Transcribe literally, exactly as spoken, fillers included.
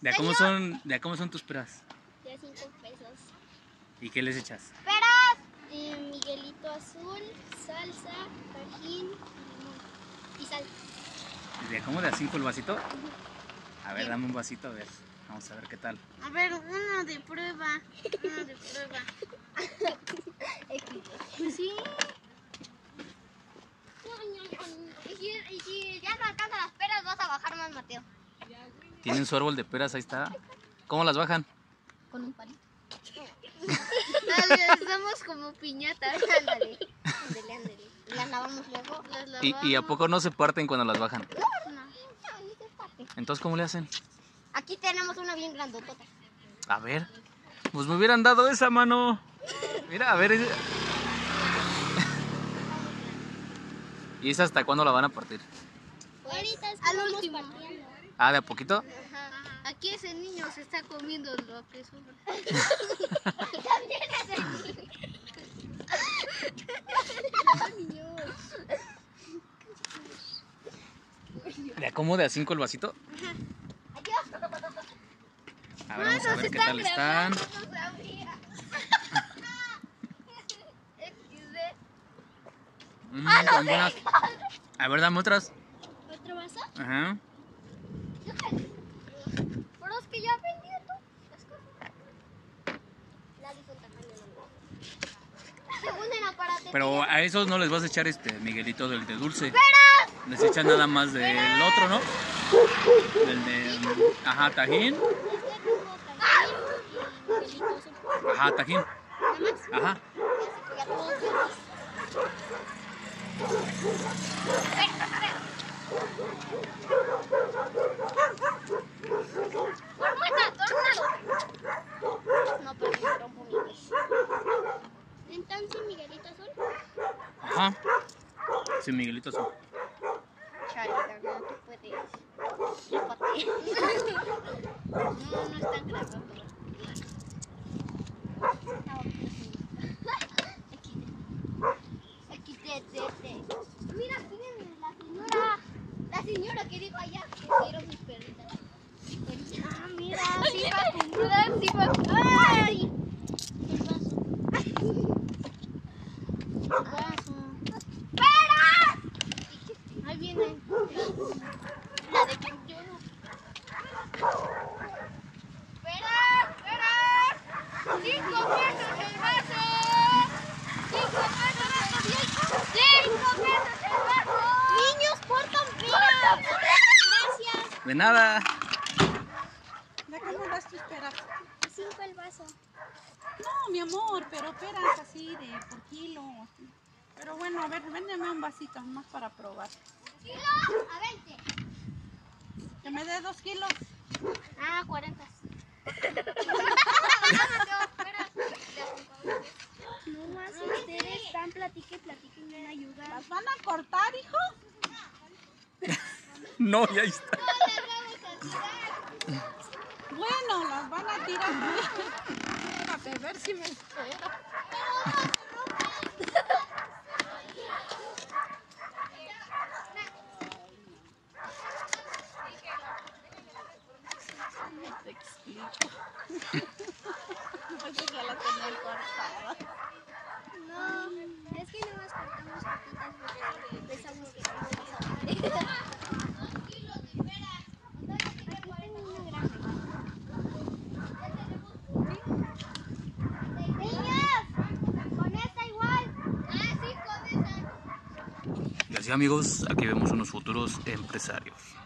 ¿De a cómo son, de a cómo son tus peras? De a cinco pesos. ¿Y qué les echas? Peras. Eh, Miguelito azul, salsa, tajín, limón y sal. ¿De a cómo de a cinco el vasito? A ver, dame un vasito, a ver. Vamos a ver qué tal. A ver, uno de prueba. Uno de prueba. Pues sí. Y si, y si ya no alcanzan las peras, vas a bajar más, Mateo. Tienen su árbol de peras, ahí está. ¿Cómo las bajan? Con un palito. Somos como piñatas. Ándale, ándale, ándale. Las lavamos luego. Las ¿Y, lavamos. ¿Y a poco no se parten cuando las bajan? No, no, ni se parte. Entonces, ¿cómo le hacen? Aquí tenemos una bien grandotota. A ver. Pues me hubieran dado esa mano. Mira, a ver. es- ¿Y esa hasta cuándo la van a partir? Ahorita al estamos último. partiendo. Ah, ¿de a poquito? Ajá. Aquí ese niño se está comiendo lo que sobra. También es el ¿De a cómo de a cinco el vasito? A ver, vamos a ver qué tal están. Mm, están buenas. A ver, dame otras. ¿Otro vaso? Ajá. Pero es que ya vendí tú. La dijo el tamaño no. Según en aparato. Pero a esos no les vas a echar este Miguelito del de dulce. ¡Peras! Les echan nada más del otro, ¿no? Del de. Ajá, tajín. Este tuvo tajín y Miguelito azul. Ajá, tajín. Nada más. Ajá. Ya todos verdes. ¡Tormenta, tornado! No, pero me rompo mi vez. Entonces, Miguelito azul. Ajá. Sí, Miguelito azul. Chale, no te puedes. Escapate. No, no es tan grave. Aquí te, te, te. Mira, aquí viene la señora. La señora que dijo allá que quiero mis perritas. Ah, mira, sí va a comprar, sí va a. ¡Ay! El vaso. El vaso. ¡Peras! Ahí viene. La de que yo no. ¡Peras! ¡Peras! ¡Cinco pesos el vaso! ¡Cinco pesos el vaso! ¡Cinco pesos el vaso! ¡Niños, portan peras! ¡Gracias! De nada. ¿De cómo das tus peras? Cinco el vaso. No, mi amor, pero peras así de por kilo. Así. Pero bueno, a ver, véndeme un vasito más para probar. ¿Kilos? A veinte. Que me dé dos kilos. Ah, cuarenta. No más ustedes están platique, platique y me ayudan. ¿Las van a cortar, hijo? No, ya está. Bueno, las van a tirar. Espérate, a ver si me espero. No te explico. Porque ya la tenía cortada. No, es que no nos cortamos poquitas porque pensamos que no vamos a poder. Aquí tengo una grande. ¡Niñas! ¿Con esta igual? Ah, sí, con esa. Y así, amigos, aquí vemos unos futuros empresarios.